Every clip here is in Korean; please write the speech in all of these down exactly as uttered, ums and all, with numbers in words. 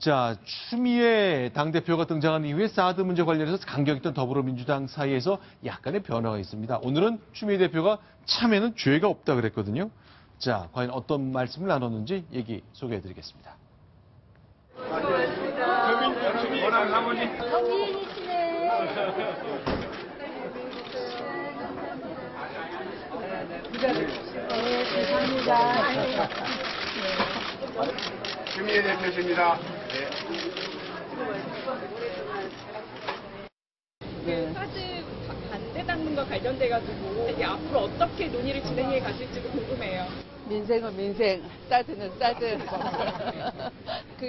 자, 추미애 당대표가 등장한 이후에 사드 문제 관련해서 강경했던 더불어민주당 사이에서 약간의 변화가 있습니다. 오늘은 추미애 대표가 참여는 죄가 없다 그랬거든요. 자, 과연 어떤 말씀을 나눴는지 얘기 소개해드리겠습니다. 감사합니다. 추미애 대표십니다. 그 사드 반대 당론과 관련돼가지고 이게 앞으로 어떻게 논의를 진행해 가실지도 궁금해요. 민생은 민생, 사드는 사드. 그...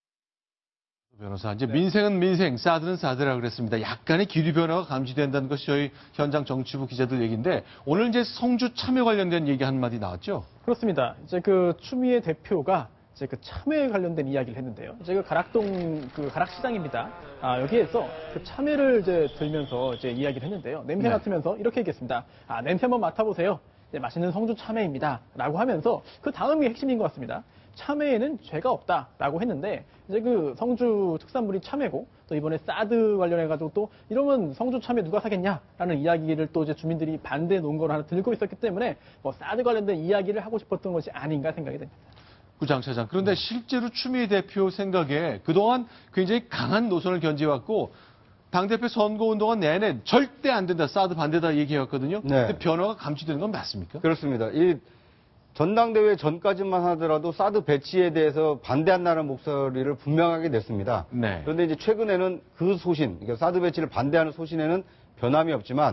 변호사, 이제 민생은 민생, 사드는 사드라고 그랬습니다. 약간의 기류 변화가 감지된다는 것이 저희 현장 정치부 기자들 얘기인데 오늘 이제 성주 참여 관련된 얘기 한마디 나왔죠? 그렇습니다. 이제 그 추미애 대표가 이제 그 참여에 관련된 이야기를 했는데요. 이제 그 가락동 그 가락시장입니다. 아, 여기에서 그 참외를 이제 들면서 이제 이야기를 했는데요. 냄새 네. 맡으면서 이렇게 얘기했습니다. 아, 냄새 한번 맡아보세요. 네, 맛있는 성주 참외입니다. 라고 하면서 그 다음이 핵심인 것 같습니다. 참외에는 죄가 없다라고 했는데 이제 그 성주 특산물이 참외고 또 이번에 사드 관련해가지고 또 이러면 성주 참외 누가 사겠냐라는 이야기를 또 이제 주민들이 반대 논거를 하나 들고 있었기 때문에 뭐 사드 관련된 이야기를 하고 싶었던 것이 아닌가 생각이 됩니다. 구장 차장. 그런데 실제로 추미애 대표 생각에 그동안 굉장히 강한 노선을 견지해왔고 당대표 선거운동은 내내 절대 안 된다, 사드 반대다 얘기해왔거든요. 네. 근데 변화가 감지되는 건 맞습니까? 그렇습니다. 이 전당대회 전까지만 하더라도 사드 배치에 대해서 반대한다는 목소리를 분명하게 냈습니다. 네. 그런데 이제 최근에는 그 소신, 그러니까 사드 배치를 반대하는 소신에는 변함이 없지만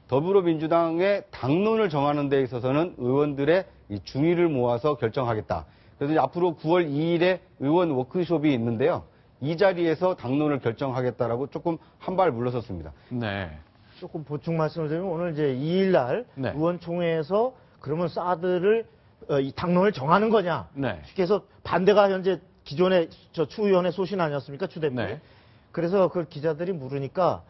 더불어민주당의 당론을 정하는 데 있어서는 의원들의 이 중의를 모아서 결정하겠다. 그래서 이제 앞으로 구월 이일에 의원 워크숍이 있는데요. 이 자리에서 당론을 결정하겠다라고 조금 한 발 물러섰습니다. 네. 조금 보충 말씀을 드리면 오늘 이제 이일날 네. 의원총회에서 그러면 사드를 어, 이 당론을 정하는 거냐. 네. 쉽게 해서 반대가 현재 기존의 저 추위원회 소신 아니었습니까? 추 대표. 네. 그래서 그걸 기자들이 물으니까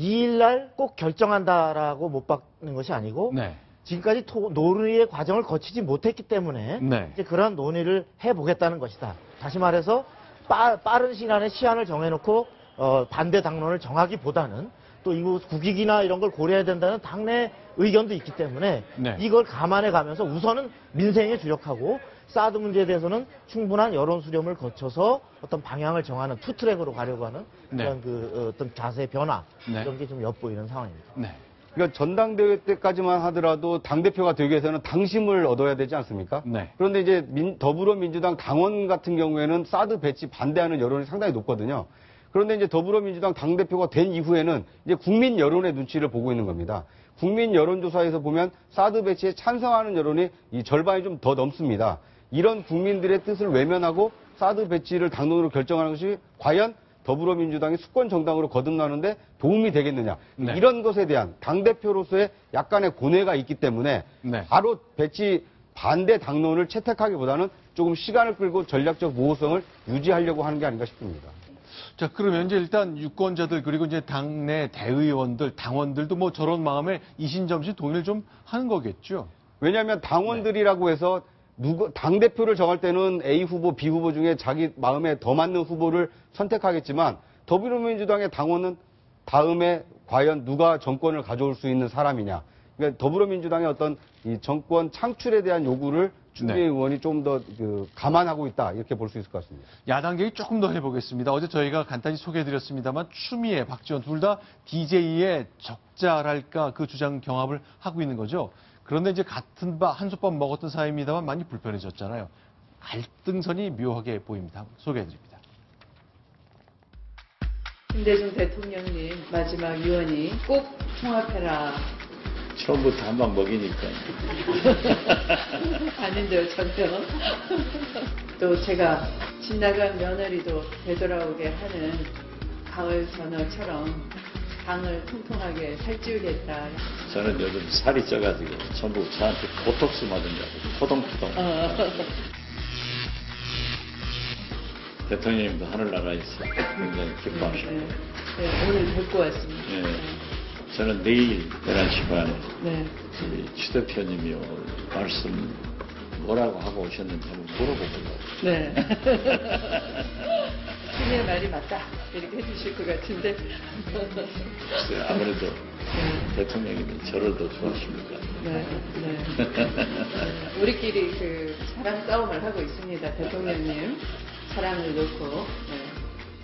이일날 꼭 결정한다라고 못 박는 것이 아니고 네. 지금까지 토, 논의의 과정을 거치지 못했기 때문에 네. 이제 그러한 논의를 해보겠다는 것이다. 다시 말해서 빠, 빠른 시간에 시한을 정해놓고 어, 반대 당론을 정하기보다는 또 이거 국익이나 이런 걸 고려해야 된다는 당내 의견도 있기 때문에 네. 이걸 감안해 가면서 우선은 민생에 주력하고 사드 문제에 대해서는 충분한 여론 수렴을 거쳐서 어떤 방향을 정하는 투트랙으로 가려고 하는 그런 네. 그 어, 어떤 자세 변화 네. 이런 게 좀 엿보이는 상황입니다. 네. 그러니까 전당대회 때까지만 하더라도 당대표가 되기 위해서는 당심을 얻어야 되지 않습니까? 네. 그런데 이제 민, 더불어민주당 당원 같은 경우에는 사드 배치 반대하는 여론이 상당히 높거든요. 그런데 이제 더불어민주당 당대표가 된 이후에는 이제 국민 여론의 눈치를 보고 있는 겁니다. 국민 여론조사에서 보면 사드 배치에 찬성하는 여론이 이 절반이 좀 더 넘습니다. 이런 국민들의 뜻을 외면하고 사드 배치를 당론으로 결정하는 것이 과연 더불어민주당이 수권 정당으로 거듭나는데 도움이 되겠느냐. 네. 이런 것에 대한 당대표로서의 약간의 고뇌가 있기 때문에 네. 바로 배치 반대 당론을 채택하기보다는 조금 시간을 끌고 전략적 모호성을 유지하려고 하는 게 아닌가 싶습니다. 자, 그러면 이제 일단 유권자들 그리고 이제 당내 대의원들, 당원들도 뭐 저런 마음에 이신점시 동의를 좀 하는 거겠죠. 왜냐하면 당원들이라고 해서 누구 당대표를 정할 때는 A 후보, B 후보 중에 자기 마음에 더 맞는 후보를 선택하겠지만 더불어민주당의 당원은 다음에 과연 누가 정권을 가져올 수 있는 사람이냐. 그러니까 더불어민주당의 어떤 이 정권 창출에 대한 요구를 추미애 네. 의원이 좀 더 그 감안하고 있다 이렇게 볼 수 있을 것 같습니다. 야당 얘기 조금 더 해보겠습니다. 어제 저희가 간단히 소개해드렸습니다만 추미애, 박지원 둘 다 디제이의 적자랄까 그 주장 경합을 하고 있는 거죠. 그런데 이제 같은 바 한솥밥 먹었던 사이입니다만 많이 불편해졌잖아요. 갈등선이 묘하게 보입니다. 소개해드립니다. 김대중 대통령님 마지막 유언이 꼭 통합해라. 처음부터 한 방 먹이니까. 아닌데요, 전혀. 또 제가 집 나간 며느리도 되돌아오게 하는 가을 전어처럼 당을 통통하게 살찌우겠다. 저는 요즘 살이 쪄가지고 전부 저한테 보톡스 맞은 줄 알고 포동포동. 어. 대통령님도 하늘나라에서 굉장히 기뻐하시고. 네, 네, 오늘 뵙고 왔습니다. 네. 저는 내일 열한 시 반에 네. 추 대표님이 오늘 말씀 뭐라고 하고 오셨는지 한번 물어보고. 네. 대통령의 말이 맞다 이렇게 해주실 것 같은데 글쎄요, 아무래도 대통령님이 저를 더 좋아하십니까? 네, 네. 네. 우리끼리 그 사랑 싸움을 하고 있습니다. 대통령님 사랑을 놓고. 네.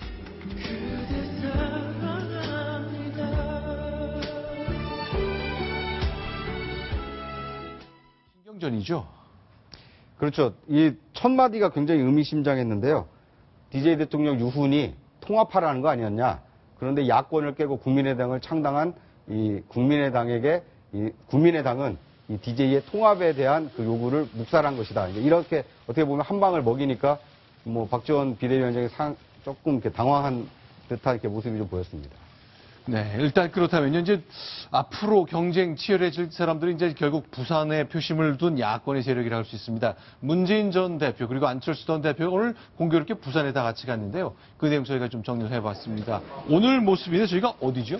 신경전이죠. 그렇죠. 이 첫 마디가 굉장히 의미심장했는데요. 디제이 대통령 유훈이 통합하라는 거 아니었냐. 그런데 야권을 깨고 국민의당을 창당한 이 국민의당에게 이 국민의당은 이 디제이의 통합에 대한 그 요구를 묵살한 것이다. 이렇게 어떻게 보면 한 방을 먹이니까 뭐 박지원 비대위원장이 상, 조금 이렇게 당황한 듯한 이렇게 모습이 좀 보였습니다. 네, 일단 그렇다면 이제 앞으로 경쟁 치열해질 사람들이 이제 결국 부산에 표심을 둔 야권의 세력이라 할 수 있습니다. 문재인 전 대표 그리고 안철수 전 대표가 오늘 공교롭게 부산에 다 같이 갔는데요. 그 내용 저희가 좀 정리를 해봤습니다. 오늘 모습인데 저희가 어디죠?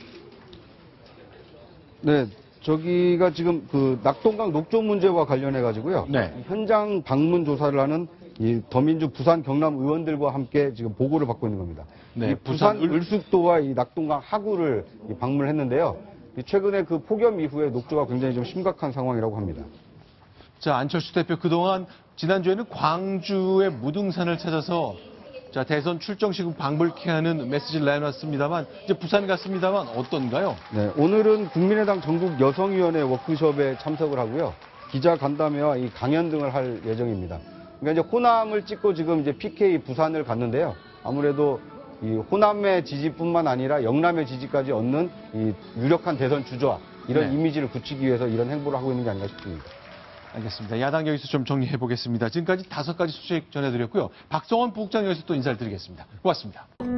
네, 저기가 지금 그 낙동강 녹조 문제와 관련해 가지고요. 네. 현장 방문 조사를 하는 이 더민주 부산 경남 의원들과 함께 지금 보고를 받고 있는 겁니다. 네, 이 부산 부산 을- 을숙도와 이 낙동강 하구를 이 방문했는데요. 이 최근에 그 폭염 이후에 녹조가 굉장히 좀 심각한 상황이라고 합니다. 자, 안철수 대표 그동안 지난주에는 광주의 무등산을 찾아서 자, 대선 출정식을 방불케 하는 메시지를 내놨습니다만 이제 부산 갔습니다만 어떤가요? 네, 오늘은 국민의당 전국 여성위원회 워크숍에 참석을 하고요. 기자 간담회와 이 강연 등을 할 예정입니다. 그러니까 이제 호남을 찍고 지금 이제 피케이 부산을 갔는데요. 아무래도 이 호남의 지지뿐만 아니라 영남의 지지까지 얻는 이 유력한 대선 주자 이런 네. 이미지를 굳히기 위해서 이런 행보를 하고 있는 게 아닌가 싶습니다. 알겠습니다. 야당 여기서 좀 정리해 보겠습니다. 지금까지 다섯 가지 소식 전해드렸고요. 박성원 부국장 여기서 또 인사를 드리겠습니다. 고맙습니다.